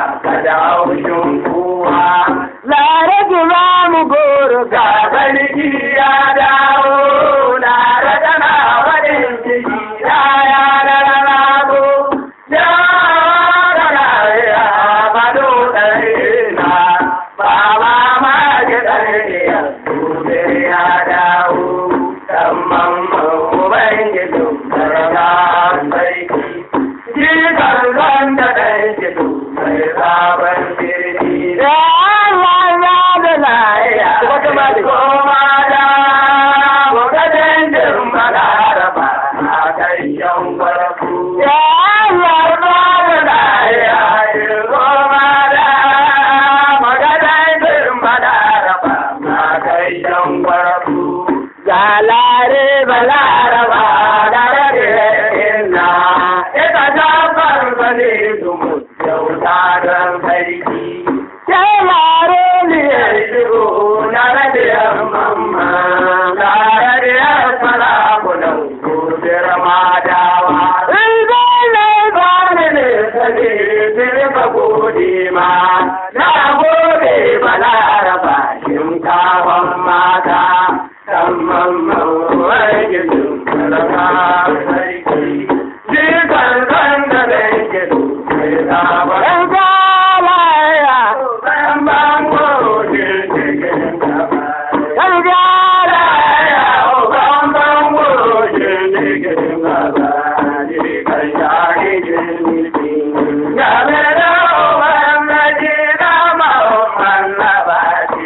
ka da haushin kuwa. Lare ki ba mu goro ga sarki ya dawo, lare tana farin ciki ya yana rago. Ya gana ya bado ɗari na, ba ma ma ki ɗari ya gobe ya dawo. Dan mamman Ubangijin sarka sarki, ji karkan da ɗan kido mai sabon kirki. Ya Allah ya da lahiya, koma da bukatun jin balaraba a kai yan gwarfu. Ya Allah ba da lahiya, koma da bukatun jin balaraba a kai yan gwarfu. Galare balaraba da rage na, ita ta farfa ne su mutuwa don sarki. Sai lare ne ya shigo na radiyar mamma, na radiyar farakunan kudin madawa. Idan na ba ni ne sani zirka gode ma, na gode balaraba shinkafan mata. Mamman Ubangijin sarka sarki, ji karkan da ɗan kido mai sabon. Ɗan galaya, ɗan bango jirgin gaba. Ɗan galaya, ɗan bango jirgin gaba. Jirgin shari jirgin gabe da Ubangiji na Muhammad na baki.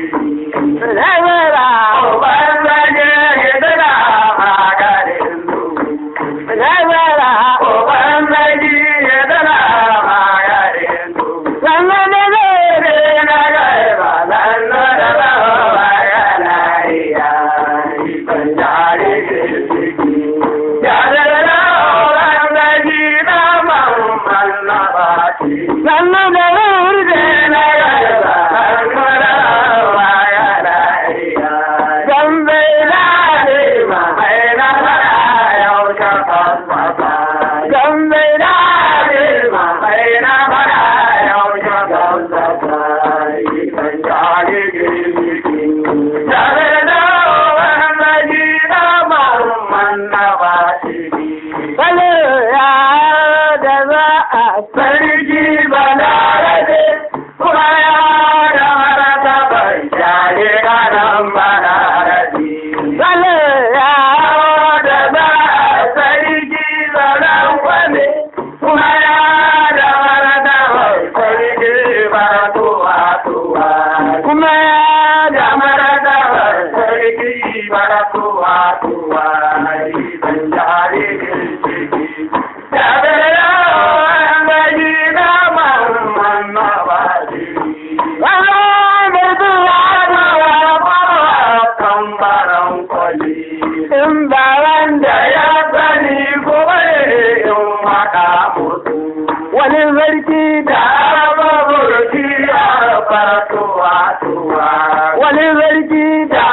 Wani sarki da burki ya faratuwa tuwa, wani sarki da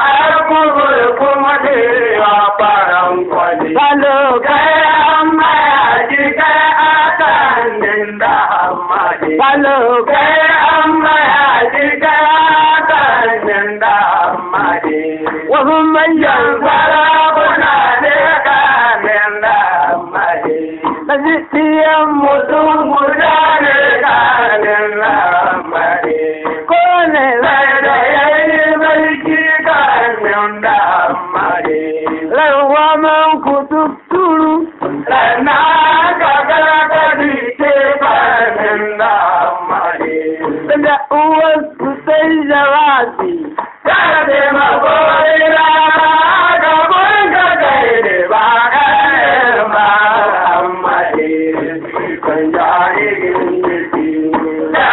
kuma da ya faran kwali. Salo kai amma ya ji kai akan da hamadi. Salo kai amma ya ji kai akan da hamadi. Wasu manyan sarakuna ne kanin da hamadi. Najiyan mutum guda ne kanin da hamadi. Ko ne zai da yayi sarki kanin da hamadi. Rawa man kututuru sana ka gargadi ke kanin da hamadi. Da uwarsu sai jawabi ta taimako ina ka gunga kai ne ba kanin ba hamadi. Kan jari gindiki da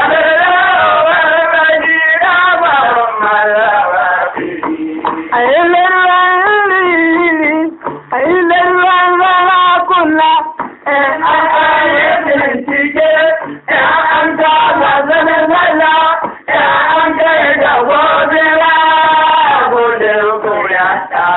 ya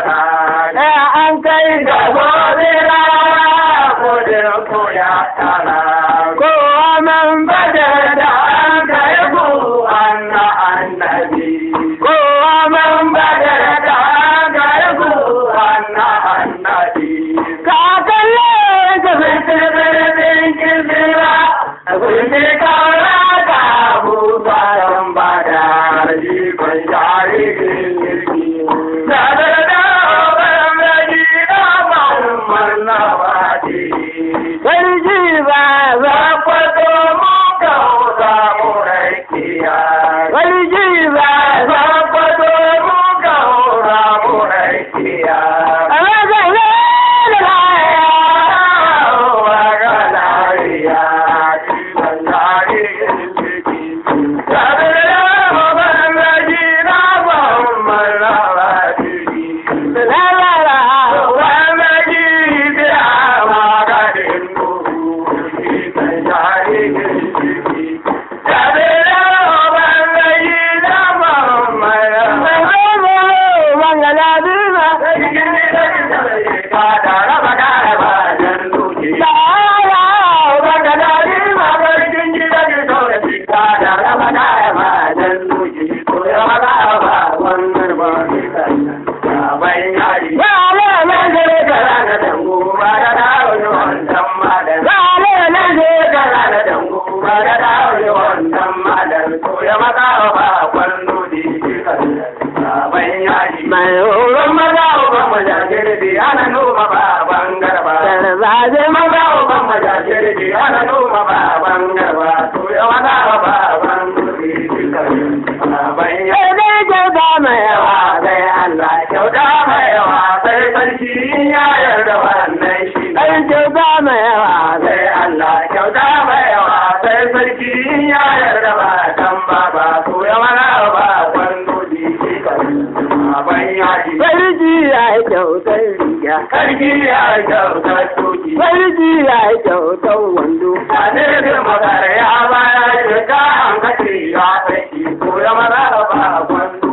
maka ba kwando di baban yaji. Mai horon maza uban majajirbi ana noma baban garba. Sarzaje maza uban majajirbi ana noma baban garba. To ya maka baban di baban yaji. Kyauta mai yawa sai Allah kyauta mai yawa sai sarki ya yarda wannan shi. Kyauta mai yawa sai Allah kyauta mai yawa sai sarki ya yarda ba kan baba to ya mana ba kwando di shi baban yaji. Sarki ya kyautar riga. Sarki ya kyautar tuki. Sarki ya kyautar wando. Sane da magana ya baya shiga an kace ya sarki to ya mana ba kwando.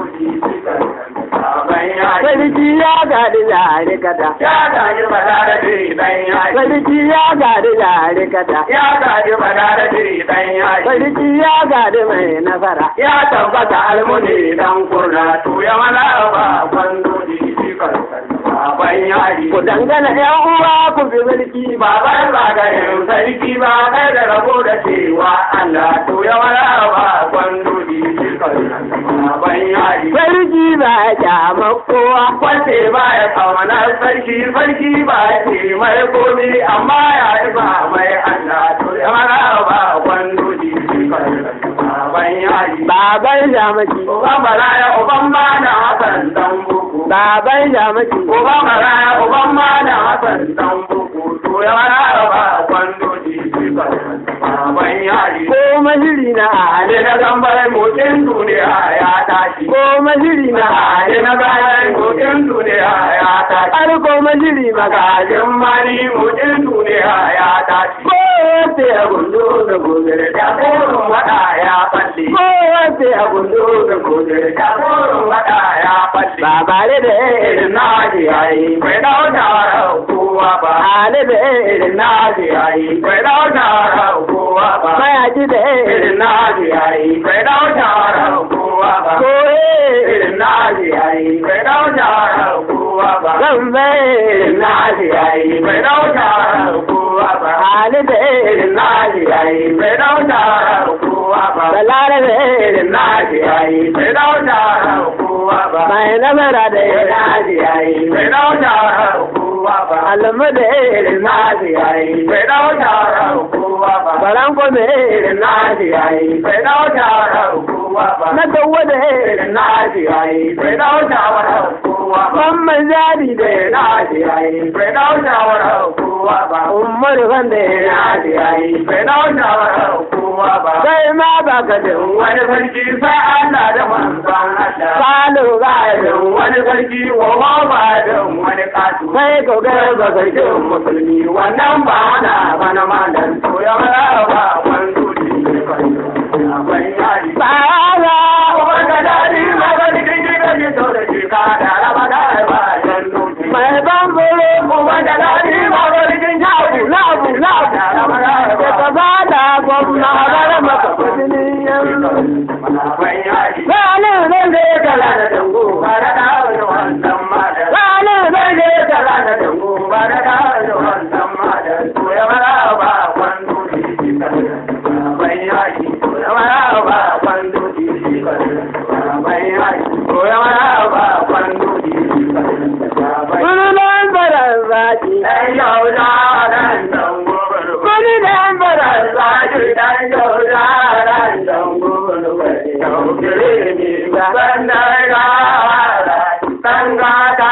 Sarki ya gadi larikata. Ya gadi balarabe dan yayi. Sarki ya gadi larikata. Ya gadi balarabe dan yayi. Sarki ya gadi mai nasara. Ya tabbata almuni dan kurna to ya mana ba kwando di shikar baban yayi. Ku dangana yan uwa ku bi sarki baban zagayen sarki ba kai da rabo da cewa Allah to ya mana ba kwando di shikar baban yayi. Sarki ba ya kowa kwace ba ya kawana sarki sarki ba ya ce mai komi amma ya yi ba mai Allah to ya mara ba kwando di baban yayi. Baban jamaki uban baraya uban ma da hasan dan buku. Baban jamaki uban baraya uban ma da hasan dan buku to ya mara ba kwando di baban yayi. Ko majiri na hali na gambar mutum duniya ya tashi. Ko majiri na hali na gambar mutum duniya ya tashi. Har ko majiri magajin mani mutum duniya ya tashi. Ko wace ya gundo da gudure da korin wada ya falle. Ko wace ya gundo da gudure da korin wada ya falle. Ba bare da irin na ji yayi bai dauka kowa ba. Hali da irin na ji yayi bai dauka kowa ba. Mayaji da irin na ji yayi bai dauka kowa ba. Ko irin na ji yayi bai dauka kowa ba. Gambe irin na ji yayi bai dauka kowa ba. Hali da irin na ji yayi bai dauka kowa ba. Balare da irin na ji yayi bai dauka kowa ba. Mai namara da irin na ji yayi bai dauka kowa ba. Alamu da irin na ji yayi bai dauka kowa ba. Baranko da irin na ji yayi bai dauka kowa ba. Na dawo da irin na ji yayi bai dauka kowa ba. Mamman jari da irin na ji yayi bai dauka kowa ba. Umar ban da irin na ji yayi bai dauka kowa ba. Sai ma ba ka da wani sarki sai Allah da manzon Allah. Salo ga da wani sarki wa ba da wani kasu. Sai ko ga ba sarkin musulmi wannan ba na bana malan to ya ba kwando di baban yayi. Ba ga wanda dadi ma ga dikin dikin to da ka da raba da ba jannu. Mai ban bolo ko wanda dadi ma ga dikin jabu labu labu da raba da ka ba da gwamna da maka kudin yan. Baban yayi. Sale ne da kala da dango ba da wannan ma da. Sale ne da kala da dango ba da wannan ma da to ya ba kwando di baban yayi. Ya ba kwando di baban yayi. Ya ba kwando di Kununan barazaki dan yauda dan dango. Kununan barazaki dan yauda dan dango. Yaukire ni bandara tanga ta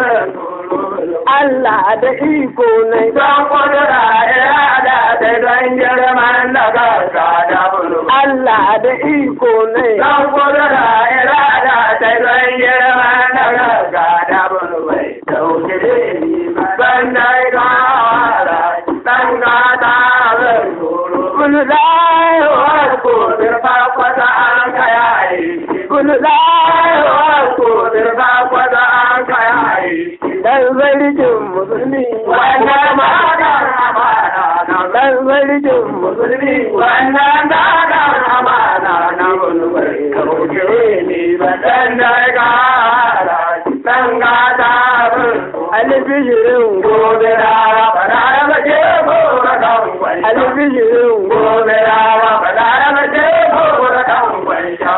Allah da iko ne don kudura ya da don girman da kasa da bulu. Allah da iko ne don kudura ya da don girman da kasa da bulu. Bai dauke da ni ban da kawara dan gata zan turo. Kulu zai wa kudur ba kwata an kayayi. Kulu zai wa kudur ba kwata an kayayi. Dan zargin musulmi wannan dagar amana dan zargin musulmi wannan dagar amana na bulwai kauke ni ba dan daga dan gata albijirin gobe rawa bana da je gora kan kwai albijirin gobe rawa bana da je gora kan kwai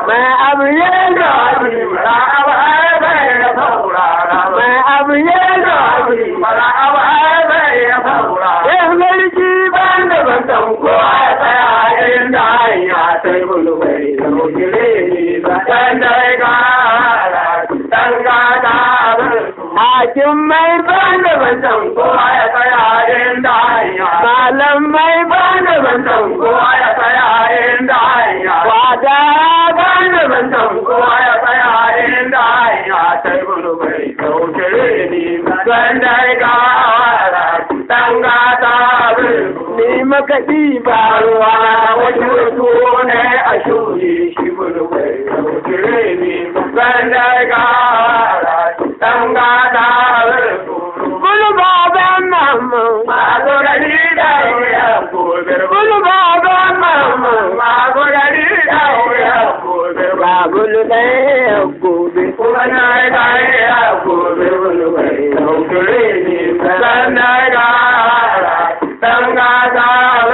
bai daukire ni ba dan dai gara dan gada hakim mai banda bantan kowa ya tsaya inda hanya malam mai banda bantan kowa ya tsaya inda hanya wada banda bantan kowa ya tsaya inda hanya sai gudu bai daukire ni ba dan dai gara dan gada ni makaɗi ba ruwa wani wato ne a shuri shi gudu bai daukire ni ban da gara dan gada bulu baban mamu ma zo da ni da ya gobe bulu baban mamu ma zo da ni da ya gobe ba bulu da ya gobe kuma na da ya gobe bulu bai daukire ni ban da gara dan gada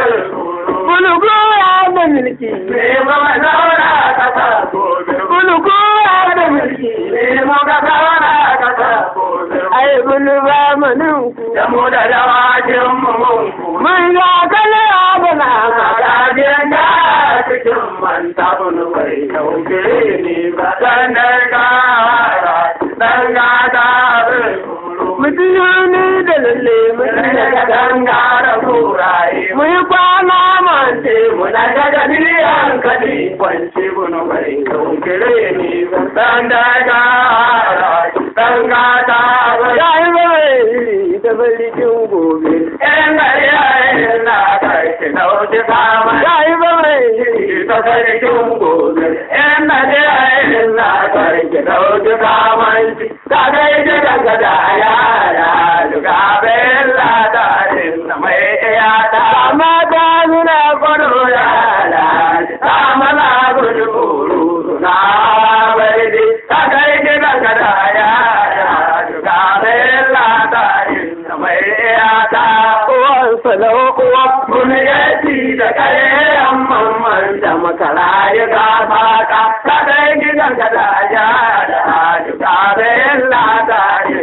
bulugu ya da mulki ne ma zauna kasa gobe bulugu ya da mulki ne ma ga zauna kasa gobe ai buluba manin ku da mu da dawakin mu mun ga kala da na magajin da cikin manta bunu bai dauke ni ba dan gara dan gada mutune da lalle mun da gangara kuraye mu yi kwana mante muna da gadiyan kadi kwance bunu bai daukire ni dan da gara dan gada yayi bai da balikin gobe en gari yayi na kai ki dauke kama yayi bai da balikin gobe en gari yayi na kai ki dauke kama ka ga da gada ya duka bella da din mai ya ta mata nuna kodo ya la amala gudu na bai ta kai da gada ya duka bella da din mai ya ta wan salo wa buniyati da kare amman da makara ya ga faka ta kai da gada ya duka bella da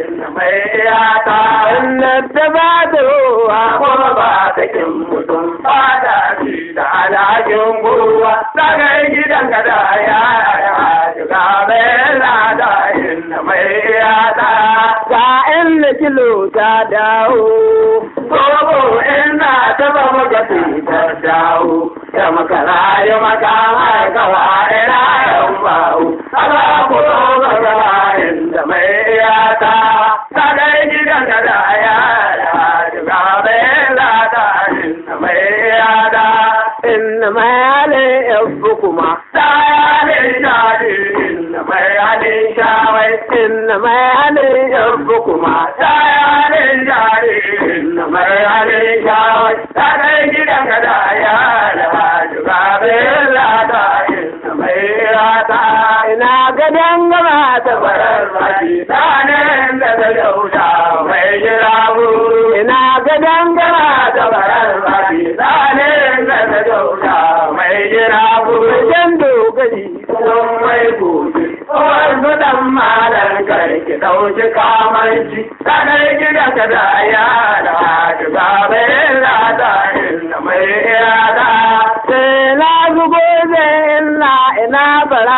da ba da ruwa kuma ba da kin mutum ba da shi da alhakin ruwa daga gidan gada ya shiga bela da inda mai yata ga inda kilo ta dawo gogo ina taba magati ta dawo da makara ya maka kawa ina yan bawo aba ko ga inda mai yata daga gidan gada ya shiga bela da inda mai yata inna mai ale yabbukuma ta ale jadi inna mai ale shawai inna mai ale yabbukuma ta ale jadi inna mai ale shawai ta dai gidan gada ya shiga bela da inna mai yata ina gadan gaba ta barar baki sanin da da yauta mai jira ina gadan gaba ta barar baki sanin da da yauta mai jira jan dogari don mai gobe wanzu dan malar karki dauki kamanci sanar gida ka da ya da shiga bela da inda mai yada sai na zugo ina bara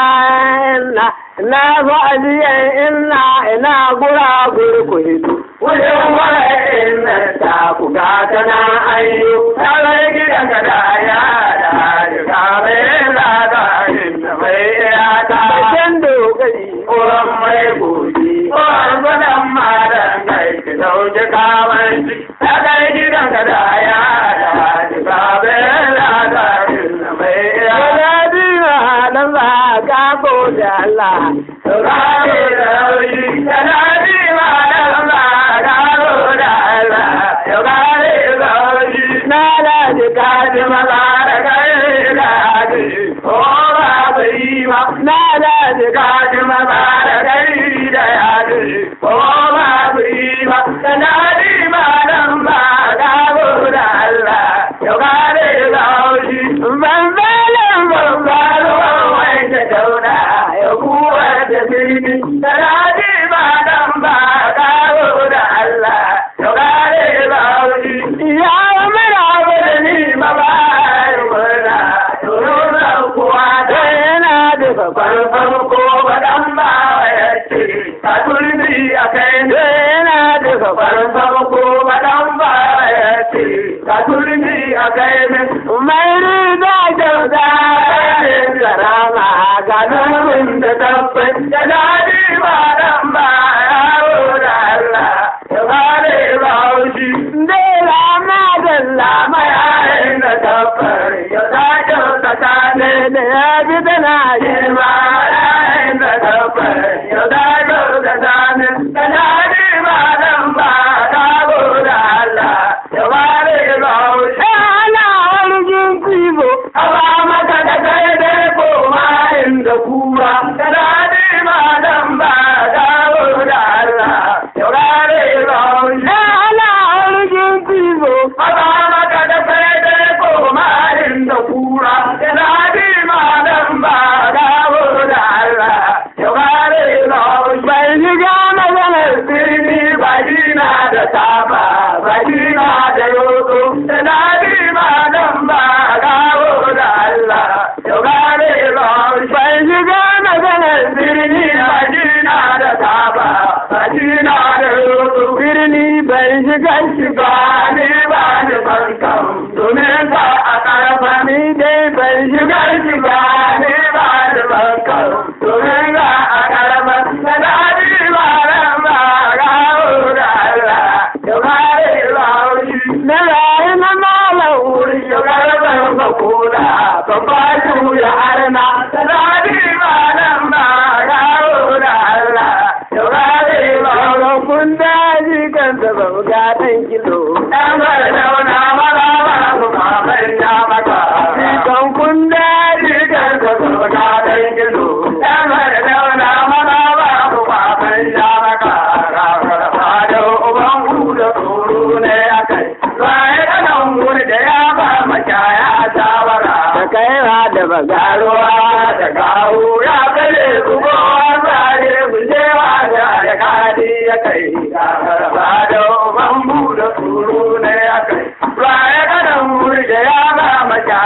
ina fa'aliyan ina gura gurku hidu wajen wara ina ta ku gata na ayyu sanar gida ka da ya da shiga bela da inda mai yada jan dogari koran mai gobe koran gudan madan kai ki dauki kamanci sanar gida ka da ya da shiga bela da inda mai yada dan ba ka ko da Allah rabe da wuri sanadi ma dan ba ka ko da Allah yo gare da wuri na da ka ji mala da kai da ji o ba bai ma na da ka ji mala da kai da ji o ba bai ma sanadi ma dan ba ka ko da Allah yo gare da wuri ban dauna ya kuwa da birni sanadi ba dan ba kawo da Allah ya gare ba wuri ya mura da ni ma ba mura to kuwa da dafa kwarfan ko baɗan ba ya ce, ka turbi a kai ne yana dafa kwarfan ko baɗan ba ya ce, ka turbi a kai ne. Mai riga kyauta ne karama ga nurin da tabbas da daɗi ba dan ba yawo da Allah ya bare ba haushi. Dai lama da lama yayin da tabbar ya ta kyauta ne da ya bi tana yi ma yayin da tabbar ya ta kyauta ne da daɗi ba dan ba yawo da Allah ya bare ba haushi. Aba maka da kai dai koma inda kura, da daɗi ma dan ba dawo da Allah, yau rare ba haushi. Ana harkin tizo. Aba maka da kai dai koma inda kura, da daɗi ma dan ba dawo da Allah, yau rare ba haushi. Bai shiga maganar birni ba dina da saba, ba dina da yoto, da daɗi ma dan ba dawo da Allah, yau gane ba bai shiga maganar birni Madina da saba, Madina da yoto birni bai shiga shiga ne ba da bankan, domin ka a karfa ni dai bai shiga shiga ne ba da bankan, domin ka a karfa da dadi ba ran ba gawo da Allah, yau gane ba shi na rayu na malam wuri yau garban ba kula. Babba ya arna, sadari ba nan ba gawo da Allah, yau gare ba kun daji kan zaba ga ɗan kilo. Ɗan bar dauna mara ba su maman ya maka. Kan kun daji kan zaba ga ɗan kilo. Ɗan bar dauna mara ba su maman ya maka. Rafar fado uban da tsoro ne a kai. Bayan ɗanan wuri da ya ba makaya shawara. Kaiwa da bagaruwa da gawo ya kare kubowa tsare gujewa da kadi ya kai karfa da bambu da tsoro ne ya kai baya kanan wuri da ya ba maka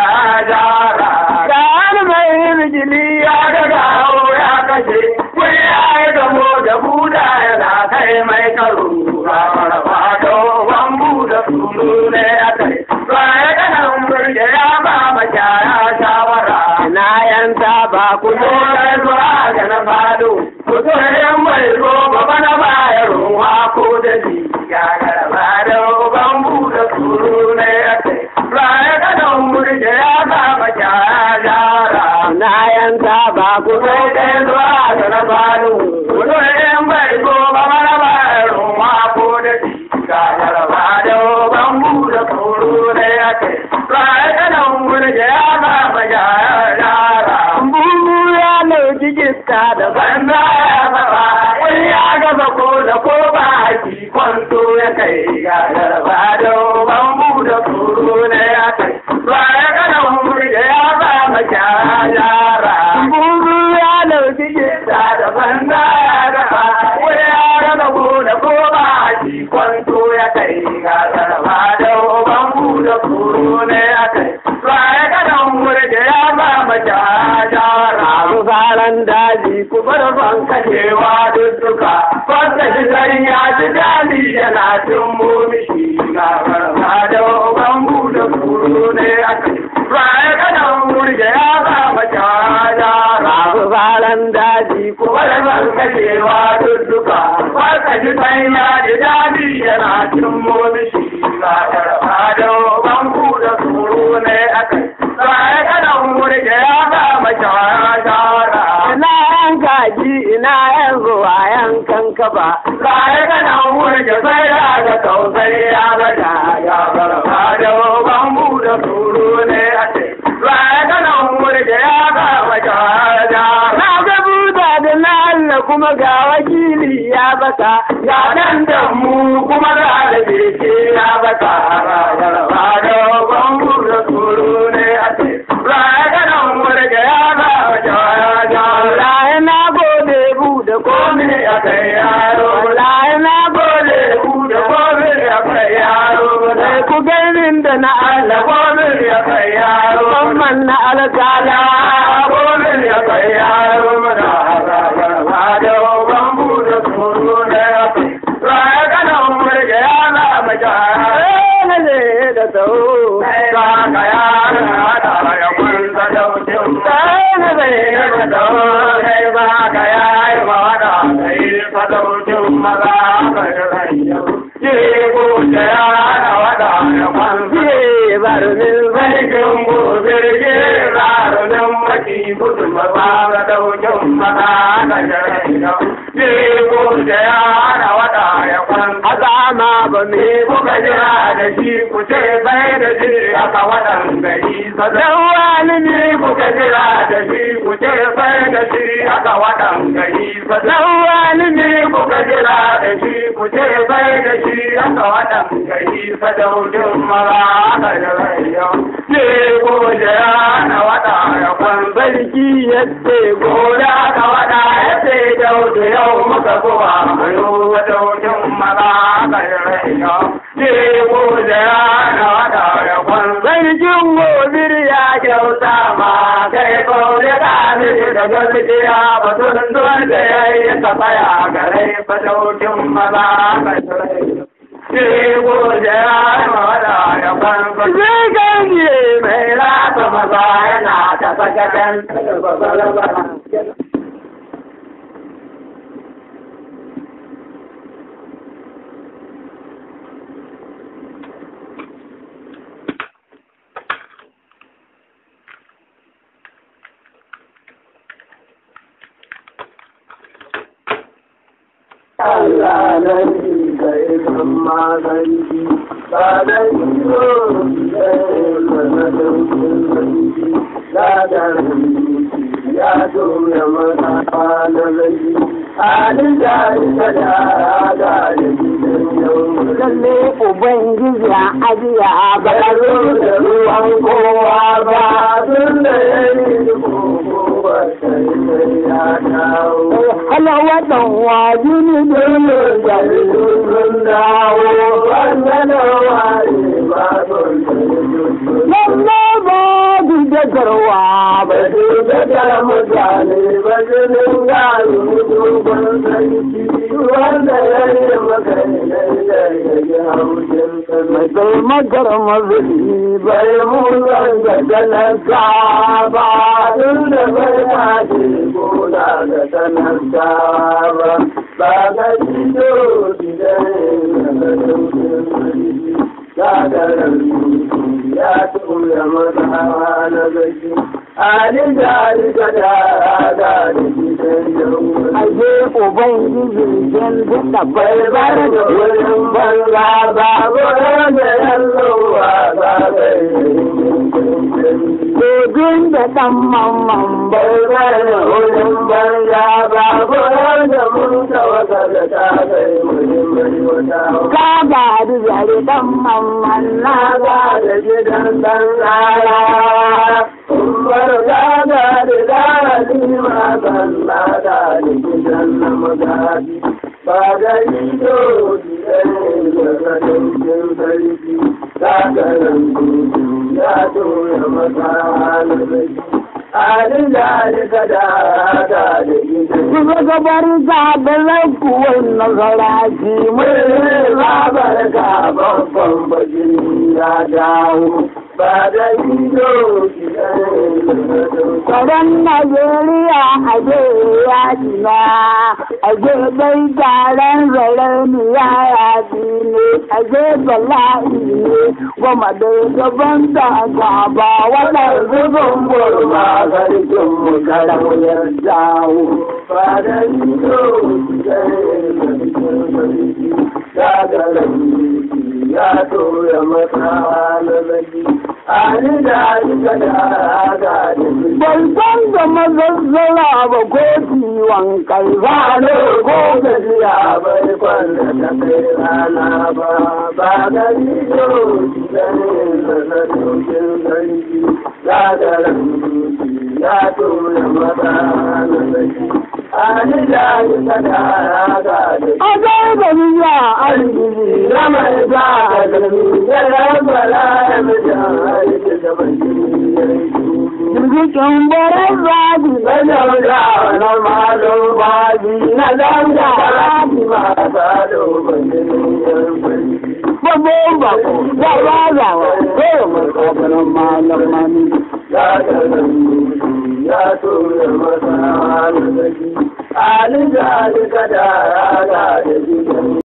jara kan mai bijili ya ga gawo ya kashe wai ya yi gamo da buda yana kai mai karo karfa da bambu da tsoro ne ya kai baya kanan wuri da ya ba maka na yanta ba ku zo kai zuwa ga na fado ku zo yan mai roba bana bayar ruwa ko da ji ya garba da bambu da tsoro ne ya kai raya ka da umuri da ya ba maka jara na yanta ba ku zo kai zuwa ga na fado ku zo yan mai roba bana bayar ruwa ko da ji ya garba da bambu da tsoro ne ya kai raya ka da umuri da ya ba maka da banza ya zaba wani ya gaba ko da ko ba ki kwanto ya kai ga garba da bambu da tsoro ne ya kai ba ya kana umuri da ya ba maka yara bugu ya lauki gida da banza ya zaba wani ya gaba ko da ko ba ki kwanto ya kai ga garba da bambu da tsoro ne ya kai ba ya kana umuri da ya ba maka yara zaran daji ku bar ban kashewa dukka wanda shi zai ya ji dadi yana cin mumishi ga barba da bambu da kuro ne a kai raya kanan murje ya ba mata jara zaran daji ku bar ban kashewa dukka wanda shi zai ya ji dadi yana cin mumishi ga barba da bambu da kuro ne a kai raya kanan murje ya ba mata jara kaji ina yan zuwa yankan kaba kare kana wuri da sai da kausai ya bada ya barba da bambu da tsoro ne a ce kare kana wuri da ya ba mata da na ga buda da na Allah kuma ga wakili ya bata ya dan da mu kuma da albici ya bata ya barba da bambu da tsoro ne a ce kare kana wuri da ya ba mata da kome ya kai yaro, lai na gode ku da kome ya kai yaro, sai ku gainin da na Allah kome ya kai yaro, musamman na alkala kome ya kai yaro. dole ba ka yayi mawada kai sadaukin maza ka rayu je ko da yana wada ya kwanci barmin sarkin gobe ke zarurin maki gudu maza ka daukin maza ka rayu je ko da yana wada ya kwanci haka ma ba me kuka jira da shi ku ce bai da shi aka wadan gari sadauwani ne kuka jira da shi ku ce bai da shi aka wadan gari sadauwani ne kuka jira da shi ku ce bai da shi aka wadan gari sadaukin mara aka rayu ne ko da yana wada ya kwan sarki yace gora ka wada yace daudu yau muka zuwa mayo sadaukin mara aka rayu ne ko da yana wada ya kwan sarkin gobir ya kyauta ma kai kore ka ne da gaskiya batun zuwan da ya yi ta tsaya gare fataukin maza ka shirai ne ko da yana wada ya kwan zai ganye mai rata maza yana ta sakatan Allah nan da ya magani ba da ido da ya tura mata na zai halin da ya da lalle ubangiji a ajiya ba da ruwan kowa ba tun da ya yi kowa sai ya dawo hala watan wajini dole da sun dawo wannan wani ba don lalle ba da garwa ba da mutane ba jinin gari mutum sarki wanda ya yi magana da ya yi haushin mai taimakar mazuni bai mulan da talaka ba tun da bai mace gona da talaka ba ba ga jido gidan da sauƙin sarki gagarar ya tura masa na gaji halin da rika da gidan yau aje ubangiji jan duka bai bar da wurin banza ba wurin da yallowa ba bai Kogin da ɗan mamman bai bar da wurin banza ba wurin da mun tawaka da ta kai muhimmin wata ka ba da zare ɗan mamman na ba da gidan ɗan rara umar gaga da dadi magan lada da gidan na magadi ba da ido gidan da sadaukin sarki gagarin gudu ya tura mata na sarki halin da rika da gidan kuma gabar zaɓar kuwan nazaraki mai zaɓar ka babban bajin ya dawo ba da ido tsaron Najeriya a je yaƙi na a je bai taron zaren ya yaƙi ne a je bala'i ne goma da gaban da gaba wannan zubin burma sarkin mu karau ya dawo ba da ido ya tura masa na zaki ani da ika da ban san da mazazzala ba ko ciwon kai ba ne ko gajiya bai kwanda ta kai rana ba ba da ido da dokin sarki gagarin ya tura masa na zaki ani da ika da a zai gani ya arziki na mai ba a gani ya rabala ya mutan aiki da Jirgin baran zaɓi na dauda na malon baji na dauda rafi mata dogon babban bako ya razawa sai mai kokarin malam mani ya tura masa gani jari kada ya gadi shi.